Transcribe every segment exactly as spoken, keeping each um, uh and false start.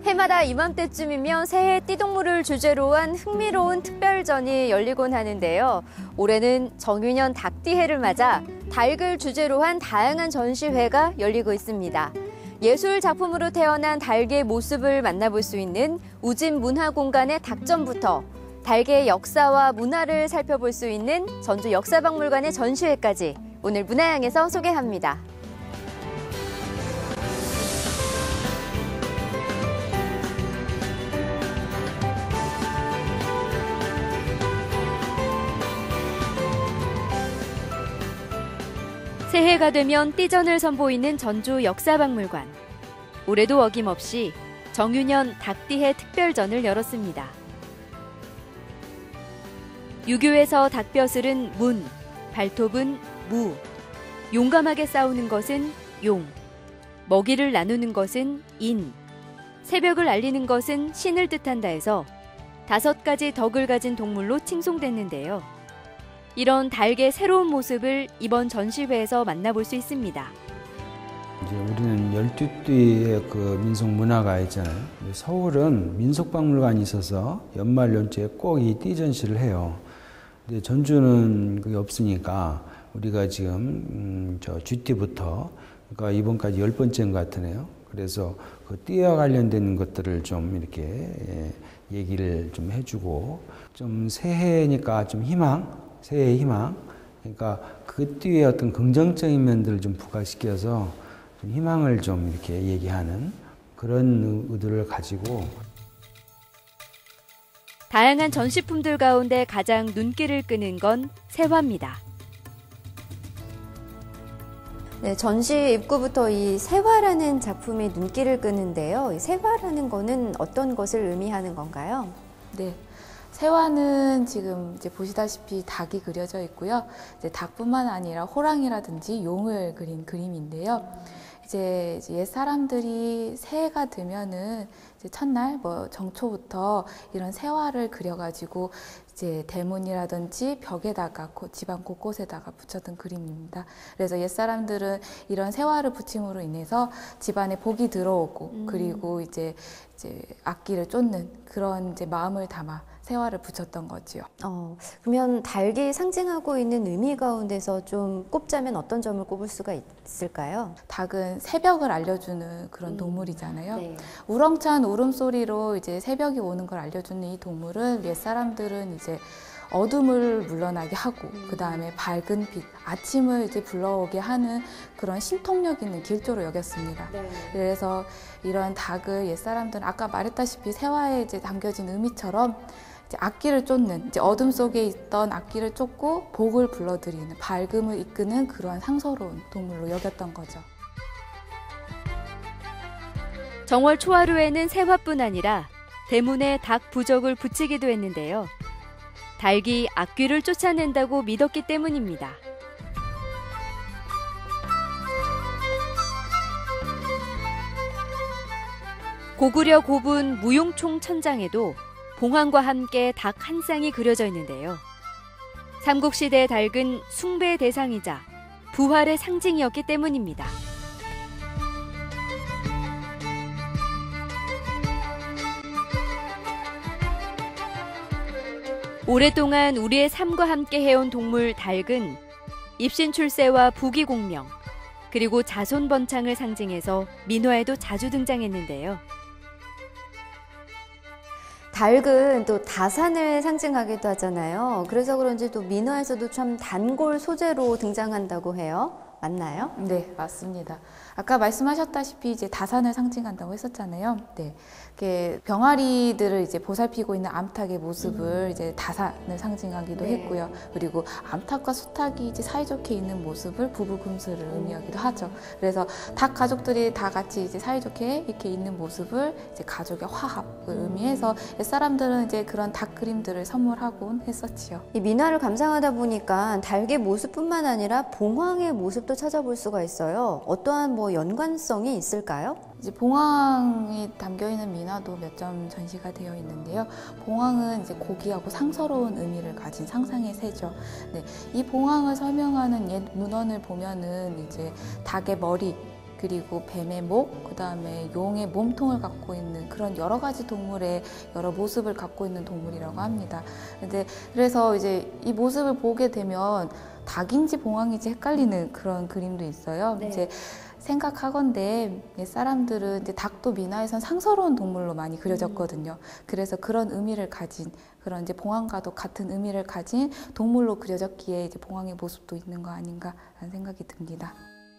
해마다 이맘때쯤이면 새해 띠동물을 주제로 한 흥미로운 특별전이 열리곤 하는데요. 올해는 정유년 닭띠해를 맞아 닭을 주제로 한 다양한 전시회가 열리고 있습니다. 예술 작품으로 태어난 닭의 모습을 만나볼 수 있는 우진 문화공간의 닭전부터 닭의 역사와 문화를 살펴볼 수 있는 전주 역사박물관의 전시회까지 오늘 문화향에서 소개합니다. 새해가 되면 띠전을 선보이는 전주 역사박물관. 올해도 어김없이 정유년 닭띠해 특별전을 열었습니다. 유교에서 닭벼슬은 문, 발톱은 무, 용감하게 싸우는 것은 용, 먹이를 나누는 것은 인, 새벽을 알리는 것은 신을 뜻한다 해서 다섯 가지 덕을 가진 동물로 칭송됐는데요. 이런 닭의 새로운 모습을 이번 전시회에서 만나볼 수 있습니다. 이제 우리는 열두 띠의 그 민속 문화가 있잖아요. 서울은 민속박물관이 있어서 연말 연초에 꼭 이 띠 전시를 해요. 근데 전주는 그게 없으니까 우리가 지금 음, 저 쥐띠부터 그러니까 이번까지 열 번째인 것 같으네요. 그래서 그 띠와 관련된 것들을 좀 이렇게 예, 얘기를 좀 해주고 좀 새해니까 좀 희망. 새해의 희망, 그러니까 그 띠의 어떤 긍정적인 면들을 좀 부각시켜서 좀 희망을 좀 이렇게 얘기하는 그런 의도를 가지고 다양한 전시품들 가운데 가장 눈길을 끄는 건 세화입니다. 네, 전시 입구부터 이 세화라는 작품이 눈길을 끄는데요. 이 세화라는 거는 어떤 것을 의미하는 건가요? 네. 세화는 지금 이제 보시다시피 닭이 그려져 있고요. 이제 닭뿐만 아니라 호랑이라든지 용을 그린 그림인데요. 이제 옛 사람들이 새해가 되면은 이제 첫날 뭐 정초부터 이런 세화를 그려가지고 이제 대문이라든지 벽에다가 집안 곳곳에다가 붙였던 그림입니다. 그래서 옛 사람들은 이런 세화를 붙임으로 인해서 집안에 복이 들어오고 음. 그리고 이제 이제 악기를 쫓는 그런 이제 마음을 담아 세화를 붙였던 거지요. 어, 그러면 닭이 상징하고 있는 의미 가운데서 좀 꼽자면 어떤 점을 꼽을 수가 있을까요? 닭은 새벽을 알려주는 그런 음. 동물이잖아요. 네. 우렁찬 울음소리로 이제 새벽이 오는 걸 알려주는 이 동물은 옛 사람들은 이제 어둠을 물러나게 하고 음. 그 다음에 밝은 빛, 아침을 이제 불러오게 하는 그런 신통력 있는 길조로 여겼습니다. 네. 그래서 이런 닭을 옛 사람들은 아까 말했다시피 세화에 이제 담겨진 의미처럼 이제 악기를 쫓는, 이제 어둠 속에 있던 악기를 쫓고 복을 불러들이는, 밝음을 이끄는 그러한 상서로운 동물로 여겼던 거죠. 정월 초하루에는 세화뿐 아니라 대문에 닭 부적을 붙이기도 했는데요. 닭이 악귀를 쫓아낸다고 믿었기 때문입니다. 고구려 고분 무용총 천장에도 봉황과 함께 닭 한 쌍이 그려져 있는데요. 삼국시대의 닭은 숭배의 대상이자 부활의 상징이었기 때문입니다. 오랫동안 우리의 삶과 함께 해온 동물 닭은 입신출세와 부귀공명, 그리고 자손번창을 상징해서 민화에도 자주 등장했는데요. 닭은 또 다산을 상징하기도 하잖아요. 그래서 그런지 또 민화에서도 참 단골 소재로 등장한다고 해요. 맞나요? 네, 맞습니다. 아까 말씀하셨다시피 이제 다산을 상징한다고 했었잖아요. 네, 이렇게 병아리들을 이제 보살피고 있는 암탉의 모습을 음. 이제 다산을 상징하기도 네. 했고요. 그리고 암탉과 수탉이 이제 사이좋게 있는 모습을 부부금슬을 의미하기도 하죠. 그래서 닭 가족들이 다 같이 이제 사이좋게 이렇게 있는 모습을 이제 가족의 화합을 음. 의미해서 옛사람들은 이제 그런 닭 그림들을 선물하곤 했었지요. 이 민화를 감상하다 보니까 닭의 모습뿐만 아니라 봉황의 모습 또 찾아볼 수가 있어요. 어떠한 뭐 연관성이 있을까요? 이제 봉황이 담겨있는 민화도 몇 점 전시가 되어 있는데요. 봉황은 이제 고귀하고 상서로운 의미를 가진 상상의 새죠. 네, 이 봉황을 설명하는 옛 문헌을 보면은 이제 닭의 머리, 그리고 뱀의 목, 그 다음에 용의 몸통을 갖고 있는 그런 여러 가지 동물의 여러 모습을 갖고 있는 동물이라고 합니다. 근데 그래서 이제 이 모습을 보게 되면 닭인지 봉황인지 헷갈리는 그런 그림도 있어요. 네. 이제 생각하건대 옛 사람들은 이제 닭도 민화에선 상서로운 동물로 많이 그려졌거든요. 그래서 그런 의미를 가진 그런 이제 봉황과도 같은 의미를 가진 동물로 그려졌기에 이제 봉황의 모습도 있는 거 아닌가라는 생각이 듭니다.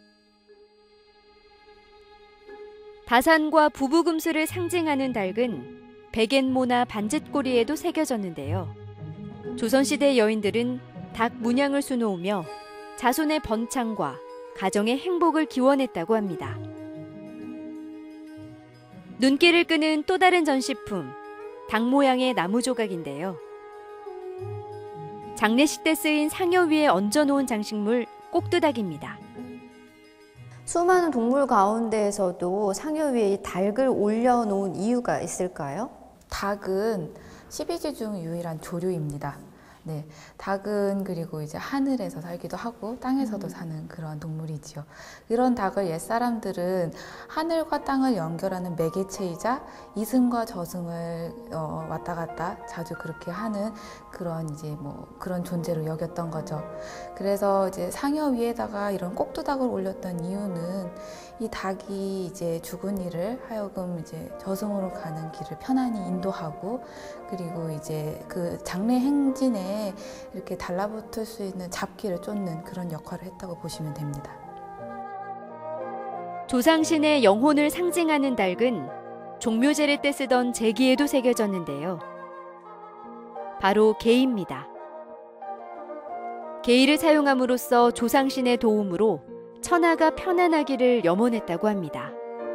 다산과 부부금수를 상징하는 닭은 백엔모나 반짓고리에도 새겨졌는데요. 조선시대 여인들은 닭 문양을 수놓으며 자손의 번창과 가정의 행복을 기원했다고 합니다. 눈길을 끄는 또 다른 전시품, 닭 모양의 나무 조각인데요. 장례식 때 쓰인 상여 위에 얹어놓은 장식물 꼭두닭입니다. 수많은 동물 가운데에서도 상여 위에 이 닭을 올려놓은 이유가 있을까요? 닭은 십이지 중 유일한 조류입니다. 네, 닭은 그리고 이제 하늘에서 살기도 하고 땅에서도 음. 사는 그런 동물이지요. 이런 닭을 옛 사람들은 하늘과 땅을 연결하는 매개체이자 이승과 저승을 어, 왔다 갔다 자주 그렇게 하는 그런 이제 뭐 그런 존재로 여겼던 거죠. 그래서 이제 상여 위에다가 이런 꼭두닭을 올렸던 이유는 이 닭이 이제 죽은 이를 하여금 이제 저승으로 가는 길을 편안히 인도하고 그리고 이제 그 장례 행진에 이렇게 달라붙을 수 있는 잡기를 쫓는 그런 역할을 했다고 보시면 됩니다. 조상신의 영혼을 상징하는 닭은 종묘제례 때 쓰던 제기에도 새겨졌는데요. 바로 계입니다. 계이를 사용함으로써 조상신의 도움으로 천하가 편안하기를 염원했다고 합니다.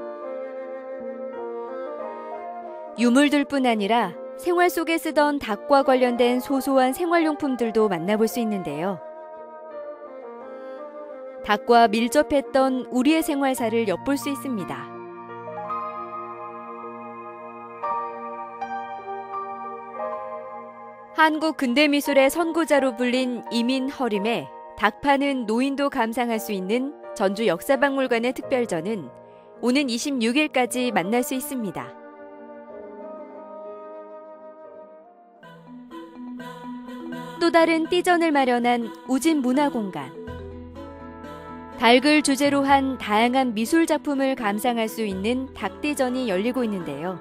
유물들뿐 아니라 생활 속에 쓰던 닭과 관련된 소소한 생활용품들도 만나볼 수 있는데요. 닭과 밀접했던 우리의 생활사를 엿볼 수 있습니다. 한국 근대미술의 선구자로 불린 이민허림의 닭 파는 노인도 감상할 수 있는 전주 역사박물관의 특별전은 오는 이십육 일까지 만날 수 있습니다. 또 다른 띠전을 마련한 우진문화공간. 닭을 주제로 한 다양한 미술 작품을 감상할 수 있는 닭띠전이 열리고 있는데요.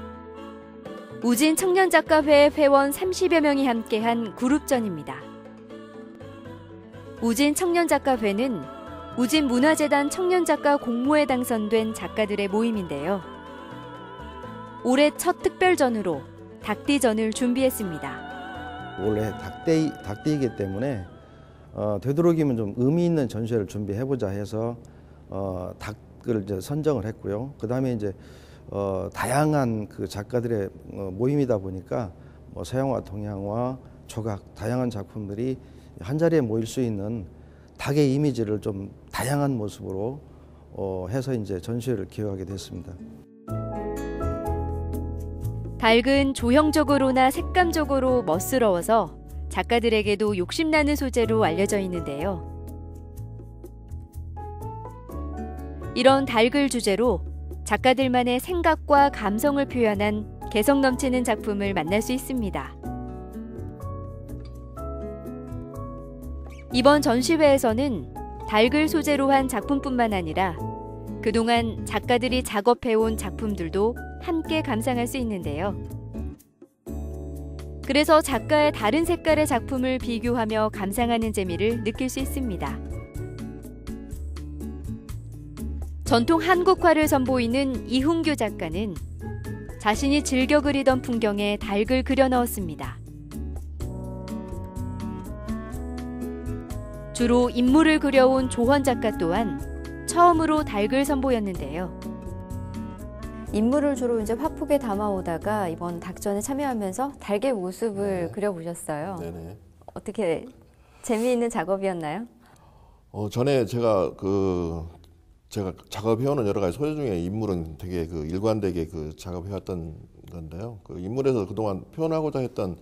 우진 청년작가회 회원 삼십여 명이 함께한 그룹전입니다. 우진 청년작가회는 우진문화재단 청년작가 공모에 당선된 작가들의 모임인데요. 올해 첫 특별전으로 닭띠전을 준비했습니다. 원래 닭띠, 닭띠이기 때문에 어, 되도록이면 좀 의미 있는 전시회를 준비해보자 해서 어, 닭을 이제 선정을 했고요. 그 다음에 이제 어, 다양한 그 작가들의 어, 모임이다 보니까 뭐 서양화, 동양화, 조각 다양한 작품들이 한 자리에 모일 수 있는 닭의 이미지를 좀 다양한 모습으로 어, 해서 이제 전시회를 기획하게 됐습니다. 닭은 조형적으로나 색감적으로 멋스러워서 작가들에게도 욕심나는 소재로 알려져 있는데요. 이런 닭을 주제로 작가들만의 생각과 감성을 표현한 개성 넘치는 작품을 만날 수 있습니다. 이번 전시회에서는 닭을 소재로 한 작품뿐만 아니라 그동안 작가들이 작업해온 작품들도 함께 감상할 수 있는데요. 그래서 작가의 다른 색깔의 작품을 비교하며 감상하는 재미를 느낄 수 있습니다. 전통 한국화를 선보이는 이훈규 작가는 자신이 즐겨 그리던 풍경에 닭을 그려 넣었습니다. 주로 인물을 그려온 조헌 작가 또한 처음으로 닭을 선보였는데요. 인물을 주로 이제 화폭에 담아오다가 이번 닭전에 참여하면서 닭의 모습을 네. 그려보셨어요. 네네. 어떻게 재미있는 작업이었나요? 어, 전에 제가 그 제가 작업해오는 여러 가지 소재 중에 인물은 되게 그 일관되게 그 작업해왔던 건데요. 그 인물에서 그동안 표현하고자 했던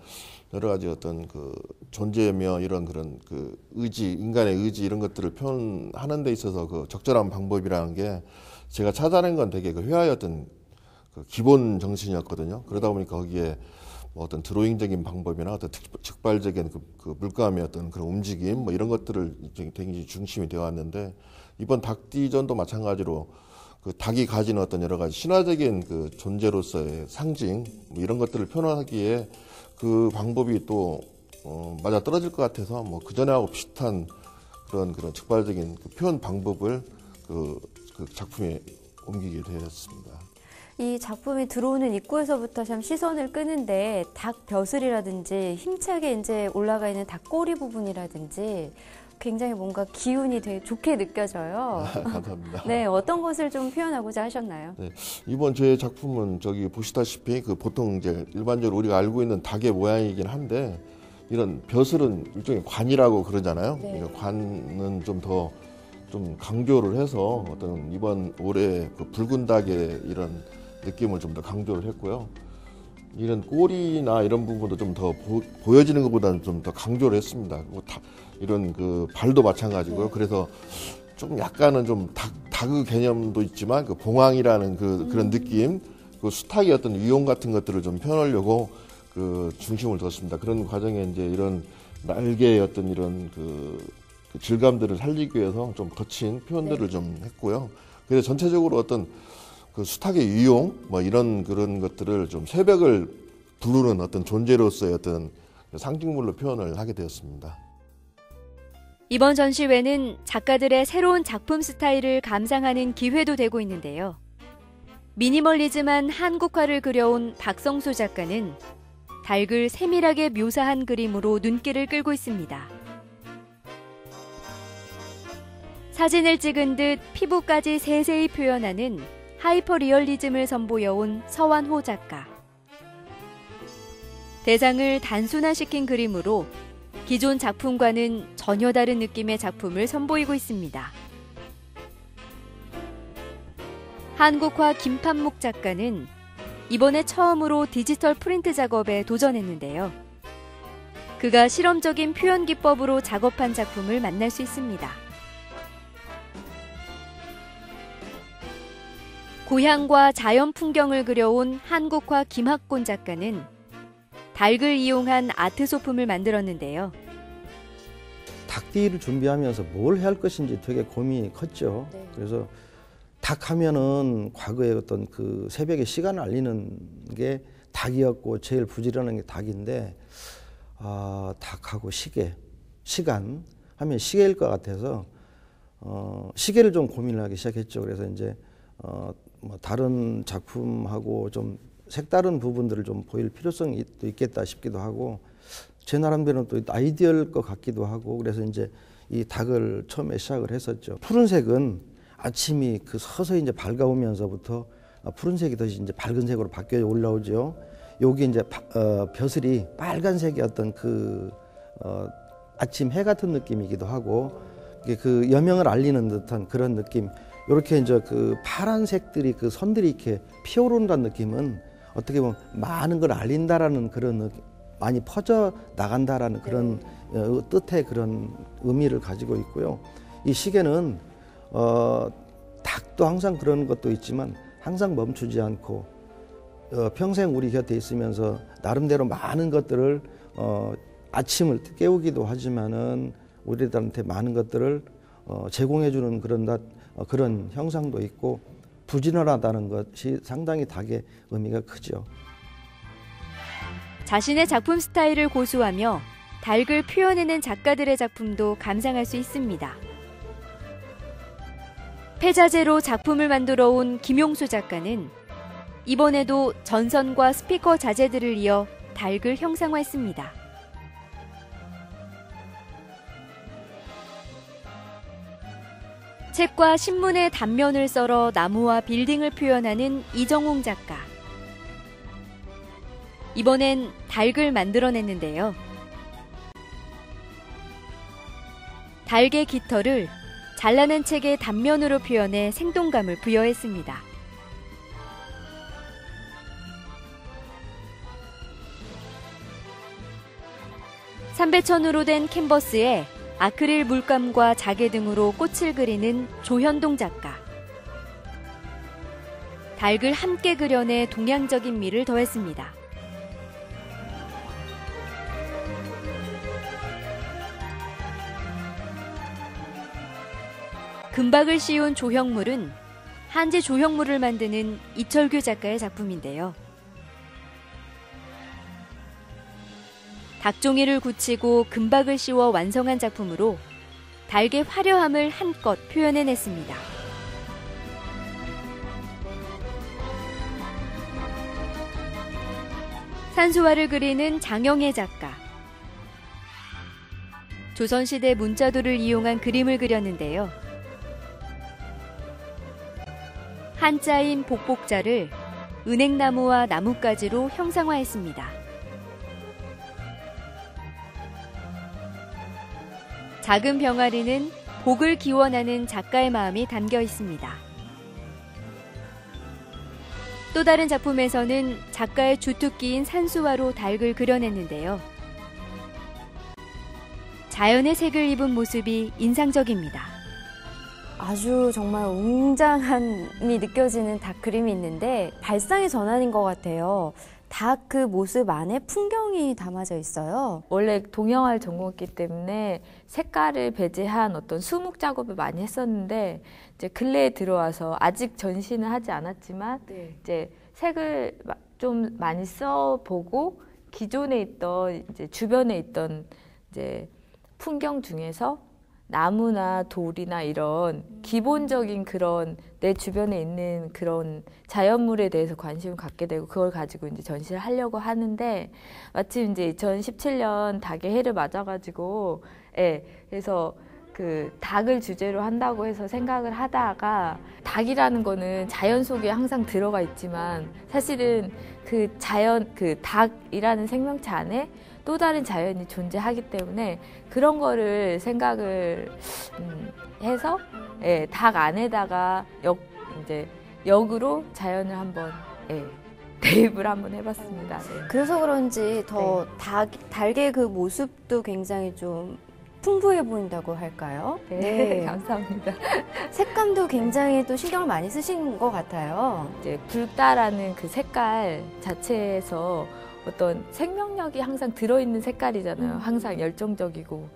여러 가지 어떤 그 존재며 이런 그런 그 의지, 인간의 의지 이런 것들을 표현하는 데 있어서 그 적절한 방법이라는 게 제가 찾아낸 건 되게 그 회화의 어떤 그 기본 정신이었거든요. 그러다 보니까 거기에 뭐 어떤 드로잉적인 방법이나 어떤 즉발적인 그, 그 물감의 어떤 그런 움직임 뭐 이런 것들을 굉장히 중심이 되어 왔는데, 이번 닭띠전도 마찬가지로 그 닭이 가지는 어떤 여러 가지 신화적인 그 존재로서의 상징 뭐 이런 것들을 표현하기에 그 방법이 또 어, 맞아 떨어질 것 같아서 뭐 그 전에 하고 비슷한 그런 그런 즉발적인 그 표현 방법을 그, 그 작품에 옮기게 되었습니다. 이 작품이 들어오는 입구에서부터 참 시선을 끄는데 닭 벼슬이라든지 힘차게 이제 올라가 있는 닭 꼬리 부분이라든지 굉장히 뭔가 기운이 되게 좋게 느껴져요. 감사합니다. 네, 어떤 것을 좀 표현하고자 하셨나요? 네, 이번 제 작품은 저기 보시다시피 그 보통 이제 일반적으로 우리가 알고 있는 닭의 모양이긴 한데, 이런 벼슬은 일종의 관이라고 그러잖아요. 네. 그러니까 관은 좀 더 좀 강조를 해서 어떤 이번 올해 그 붉은 닭의 이런 느낌을 좀 더 강조를 했고요. 이런 꼬리나 이런 부분도 좀 더 보여지는 것보다는 좀 더 강조를 했습니다. 뭐 다, 이런 그 발도 마찬가지고요. 네. 그래서 좀 약간은 좀 닭, 닭의 개념도 있지만 그 봉황이라는 그 음. 그런 느낌, 그 수탉의 어떤 위용 같은 것들을 좀 표현하려고 그 중심을 뒀습니다. 그런 과정에 이제 이런 날개의 어떤 이런 그, 그 질감들을 살리기 위해서 좀 거친 표현들을 네. 좀 했고요. 그래서 전체적으로 어떤 그 수탉의 위용 뭐 이런 그런 것들을 좀 새벽을 부르는 어떤 존재로서의 어떤 상징물로 표현을 하게 되었습니다. 이번 전시회는 작가들의 새로운 작품 스타일을 감상하는 기회도 되고 있는데요. 미니멀리즘한 한국화를 그려온 박성수 작가는 닭을 세밀하게 묘사한 그림으로 눈길을 끌고 있습니다. 사진을 찍은 듯 피부까지 세세히 표현하는 하이퍼 리얼리즘을 선보여온 서완호 작가. 대상을 단순화시킨 그림으로 기존 작품과는 전혀 다른 느낌의 작품을 선보이고 있습니다. 한국화 김판묵 작가는 이번에 처음으로 디지털 프린트 작업에 도전했는데요. 그가 실험적인 표현 기법으로 작업한 작품을 만날 수 있습니다. 고향과 자연 풍경을 그려온 한국화 김학곤 작가는 닭을 이용한 아트 소품을 만들었는데요. 닭띠를 준비하면서 뭘 해야 할 것인지 되게 고민이 컸죠. 네. 그래서 닭 하면은 과거에 어떤 그 새벽에 시간을 알리는 게 닭이었고 제일 부지런한 게 닭인데, 아, 닭하고 시계, 시간 하면 시계일 것 같아서 어, 시계를 좀 고민을 하기 시작했죠. 그래서 이제 어, 뭐 다른 작품하고 좀 색다른 부분들을 좀 보일 필요성이 있겠다 싶기도 하고, 제 나름대로는 또 아이디어일 것 같기도 하고, 그래서 이제 이 닭을 처음에 시작을 했었죠. 푸른색은 아침이 그 서서히 이제 밝아오면서부터 푸른색이 다시 이제 밝은 색으로 바뀌어 올라오죠. 여기 이제 어, 벼슬이 빨간색의 어떤 그 어, 아침 해 같은 느낌이기도 하고, 그 여명을 알리는 듯한 그런 느낌. 이렇게 이제 그 파란색들이 그 선들이 이렇게 피어오른다는 느낌은 어떻게 보면 많은 걸 알린다라는 그런 느낌, 많이 퍼져 나간다라는 그런 어, 뜻의 그런 의미를 가지고 있고요. 이 시계는 어, 닭도 항상 그런 것도 있지만 항상 멈추지 않고 어, 평생 우리 곁에 있으면서 나름대로 많은 것들을 어, 아침을 깨우기도 하지만은 우리들한테 많은 것들을 어, 제공해주는 그런 다, 어, 그런 형상도 있고, 부지런하다는 것이 상당히 닭의 의미가 크죠. 자신의 작품 스타일을 고수하며 닭을 표현해낸 작가들의 작품도 감상할 수 있습니다. 폐자재로 작품을 만들어 온 김용수 작가는 이번에도 전선과 스피커 자재들을 이어 닭을 형상화했습니다. 책과 신문의 단면을 썰어 나무와 빌딩을 표현하는 이정홍 작가. 이번엔 닭을 만들어냈는데요. 닭의 깃털을 잘라낸 책의 단면으로 표현해 생동감을 부여했습니다. 삼배천으로 된 캔버스에 아크릴 물감과 자개 등으로 꽃을 그리는 조현동 작가. 닭을 함께 그려내 동양적인 미를 더했습니다. 금박을 씌운 조형물은 한지 조형물을 만드는 이철규 작가의 작품인데요. 닭종이를 굳히고 금박을 씌워 완성한 작품으로 닭의 화려함을 한껏 표현해냈습니다. 산수화를 그리는 장영애 작가. 조선시대 문자도를 이용한 그림을 그렸는데요. 한자인 복복자를 은행나무와 나뭇가지로 형상화했습니다. 작은 병아리는 복을 기원하는 작가의 마음이 담겨 있습니다. 또 다른 작품에서는 작가의 주특기인 산수화로 닭을 그려냈는데요. 자연의 색을 입은 모습이 인상적입니다. 아주 정말 웅장함이 느껴지는 닭 그림이 있는데 발상의 전환인 것 같아요. 닭 그 모습 안에 풍경이 담아져 있어요. 원래 동양화를 전공했기 때문에 색깔을 배제한 어떤 수묵 작업을 많이 했었는데 이제 근래에 들어와서 아직 전시는 하지 않았지만 네. 이제 색을 좀 많이 써보고 기존에 있던 이제 주변에 있던 이제 풍경 중에서 나무나 돌이나 이런 기본적인 그런 내 주변에 있는 그런 자연물에 대해서 관심을 갖게 되고 그걸 가지고 이제 전시를 하려고 하는데 마침 이제 이천십칠 년 닭의 해를 맞아가지고 예, 그래서 그 닭을 주제로 한다고 해서 생각을 하다가 닭이라는 거는 자연 속에 항상 들어가 있지만 사실은 그 자연 그 닭이라는 생명체 안에 또 다른 자연이 존재하기 때문에 그런 거를 생각을 음, 해서 예, 닭 안에다가 역 이제 역으로 자연을 한번 예, 대입을 한번 해봤습니다. 네. 그래서 그런지 더 네. 닭, 닭의 그 모습도 굉장히 좀 풍부해 보인다고 할까요? 네, 감사합니다. 색감도 굉장히 또 신경을 많이 쓰신 것 같아요. 이제 붉다라는 그 색깔 자체에서 어떤 생명력이 항상 들어있는 색깔이잖아요. 항상 열정적이고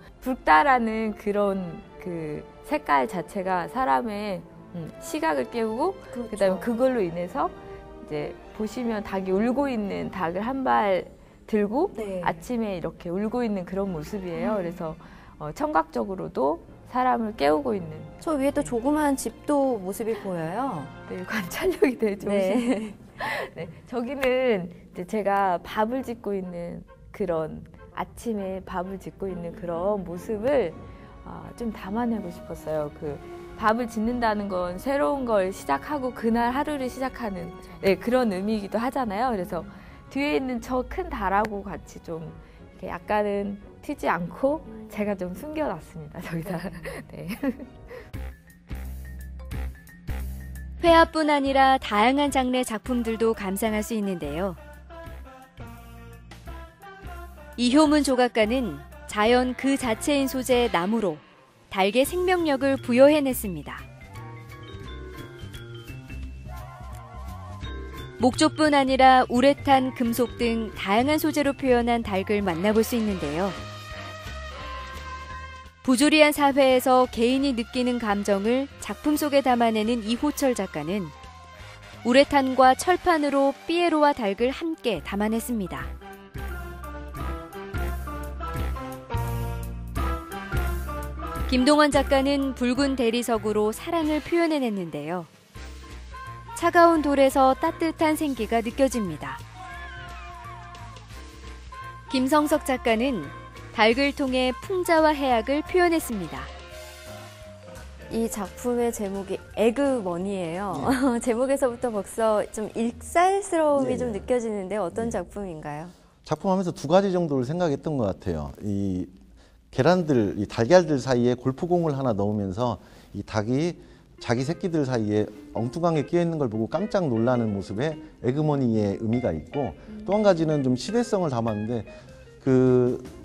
붉다라는 그런 그 색깔 자체가 사람의 음, 시각을 깨우고 그렇죠. 그다음에 그걸로 인해서 이제 보시면 닭이 울고 있는 닭을 한 발 들고 네. 아침에 이렇게 울고 있는 그런 모습이에요. 그래서 어, 청각적으로도 사람을 깨우고 있는. 저 위에 또 조그만 집도 모습이 보여요. 네, 관찰력이 되게 좋으신. 네. 네, 저기는 이제 제가 밥을 짓고 있는 그런 아침에 밥을 짓고 있는 그런 모습을 어, 좀 담아내고 싶었어요. 그 밥을 짓는다는 건 새로운 걸 시작하고 그날 하루를 시작하는 네, 그런 의미이기도 하잖아요. 그래서 뒤에 있는 저 큰 달하고 같이 좀 이렇게 약간은 튀지 않고 제가 좀 숨겨놨습니다. 저기다. 네. 회화뿐 아니라 다양한 장르의 작품들도 감상할 수 있는데요. 이효문 조각가는 자연 그 자체인 소재의 나무로 닭의 생명력을 부여해냈습니다. 목조뿐 아니라 우레탄, 금속 등 다양한 소재로 표현한 닭을 만나볼 수 있는데요. 부조리한 사회에서 개인이 느끼는 감정을 작품 속에 담아내는 이호철 작가는 우레탄과 철판으로 피에로와 닭을 함께 담아냈습니다. 김동원 작가는 붉은 대리석으로 사랑을 표현해냈는데요. 차가운 돌에서 따뜻한 생기가 느껴집니다. 김성석 작가는 닭을 통해 풍자와 해악을 표현했습니다. 이 작품의 제목이 에그머니예요. 네. 제목에서부터 벌써 좀 일살스러움이 네. 좀 느껴지는데 어떤 작품인가요? 작품하면서 두 가지 정도를 생각했던 것 같아요. 이 계란들, 이 달걀들 사이에 골프공을 하나 넣으면서 이 닭이 자기 새끼들 사이에 엉뚱하게 끼어 있는 걸 보고 깜짝 놀라는 모습에 에그머니의 의미가 있고 또 한 가지는 좀 시대성을 담았는데 그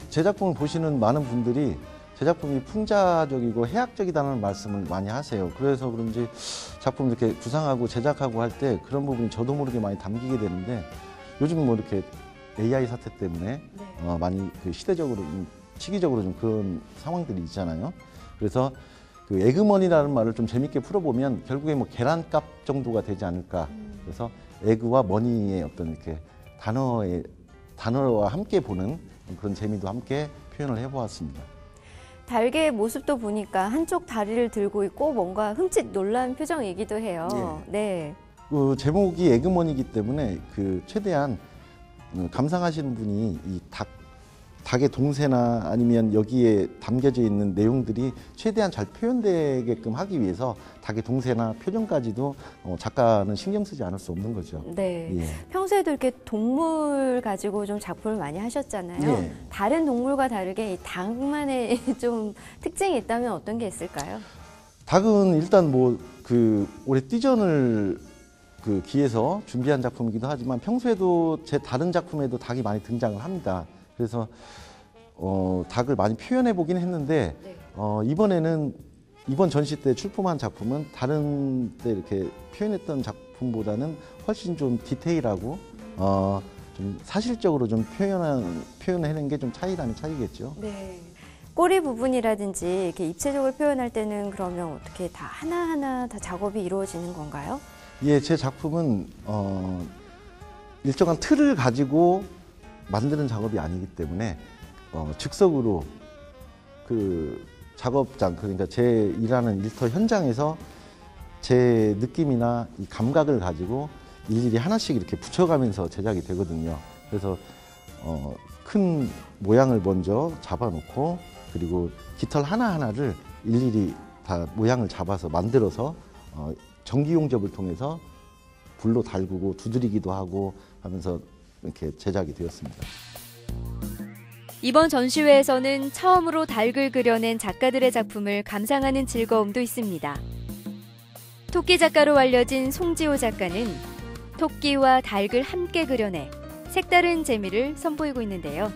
제 작품을 보시는 많은 분들이 제 작품이 풍자적이고 해학적이다는 말씀을 많이 하세요. 그래서 그런지 작품 이렇게 구상하고 제작하고 할 때 그런 부분이 저도 모르게 많이 담기게 되는데 요즘 뭐 이렇게 에이아이 사태 때문에 네. 어, 많이 그 시대적으로 좀 시기적으로 좀 그런 상황들이 있잖아요. 그래서 그 에그머니라는 말을 좀 재밌게 풀어보면 결국에 뭐 계란값 정도가 되지 않을까. 그래서 에그와 머니의 어떤 이렇게 단어의 단어와 함께 보는 그런 재미도 함께 표현을 해보았습니다. 달개의 모습도 보니까 한쪽 다리를 들고 있고 뭔가 흠칫 놀란 표정이기도 해요. 예. 네. 그 제목이 에그머니이기 때문에 그 최대한 감상하시는 분이 이 닭, 닭의 동세나 아니면 여기에 담겨져 있는 내용들이 최대한 잘 표현되게끔 하기 위해서 닭의 동세나 표정까지도 작가는 신경 쓰지 않을 수 없는 거죠. 네. 예. 평소에도 이렇게 동물 가지고 좀 작품을 많이 하셨잖아요. 예. 다른 동물과 다르게 이 닭만의 좀 특징이 있다면 어떤 게 있을까요? 닭은 일단 뭐 그 올해 띠전을 그 기해서 준비한 작품이기도 하지만 평소에도 제 다른 작품에도 닭이 많이 등장을 합니다. 그래서 어, 닭을 많이 표현해 보긴 했는데 네. 어, 이번에는 이번 전시 때 출품한 작품은 다른 때 이렇게 표현했던 작품보다는 훨씬 좀 디테일하고 어, 좀 사실적으로 좀 표현한 표현해낸 게 좀 차이라는 차이겠죠. 네. 꼬리 부분이라든지 이렇게 입체적으로 표현할 때는 그러면 어떻게 다 하나하나 다 작업이 이루어지는 건가요? 예, 제 작품은 어, 일정한 틀을 가지고 만드는 작업이 아니기 때문에 어, 즉석으로 그 작업장, 그러니까 제 일하는 일터 현장에서 제 느낌이나 이 감각을 가지고 일일이 하나씩 이렇게 붙여가면서 제작이 되거든요. 그래서 어, 큰 모양을 먼저 잡아놓고 그리고 깃털 하나하나를 일일이 다 모양을 잡아서 만들어서 어, 전기용접을 통해서 불로 달구고 두드리기도 하고 하면서 이렇게 제작이 되었습니다. 이번 전시회에서는 처음으로 닭을 그려낸 작가들의 작품을 감상하는 즐거움도 있습니다. 토끼 작가로 알려진 송지호 작가는 토끼와 닭을 함께 그려내 색다른 재미를 선보이고 있는데요.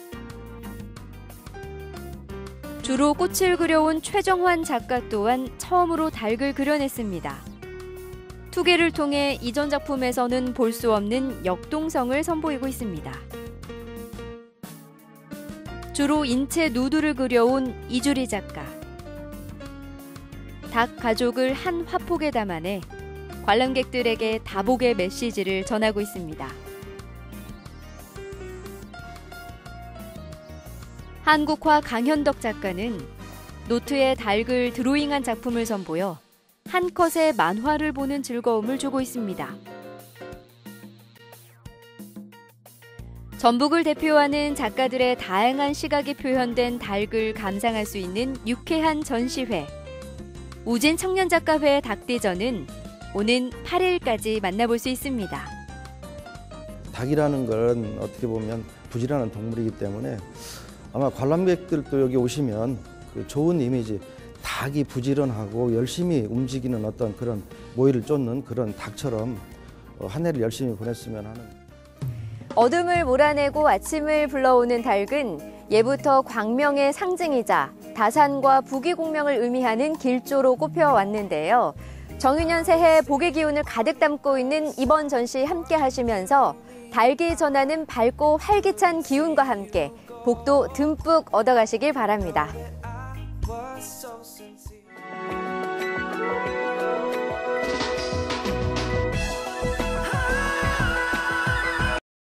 주로 꽃을 그려온 최정환 작가 또한 처음으로 닭을 그려냈습니다. 투개를 통해 이전 작품에서는 볼 수 없는 역동성을 선보이고 있습니다. 주로 인체 누드를 그려온 이주리 작가. 닭 가족을 한 화폭에 담아내 관람객들에게 다복의 메시지를 전하고 있습니다. 한국화 강현덕 작가는 노트에 닭을 드로잉한 작품을 선보여 한 컷의 만화를 보는 즐거움을 주고 있습니다. 전북을 대표하는 작가들의 다양한 시각이 표현된 닭을 감상할 수 있는 유쾌한 전시회. 우진 청년작가회 닭띠전은 오는 팔 일까지 만나볼 수 있습니다. 닭이라는 건 어떻게 보면 부지런한 동물이기 때문에 아마 관람객들도 여기 오시면 그 좋은 이미지, 닭이 부지런하고 열심히 움직이는 어떤 그런 모이를 쫓는 그런 닭처럼 한 해를 열심히 보냈으면 하는. 어둠을 몰아내고 아침을 불러오는 닭은 예부터 광명의 상징이자 다산과 부귀공명을 의미하는 길조로 꼽혀왔는데요. 정유년 새해 복의 기운을 가득 담고 있는 이번 전시 함께 하시면서 닭이 전하는 밝고 활기찬 기운과 함께 복도 듬뿍 얻어가시길 바랍니다.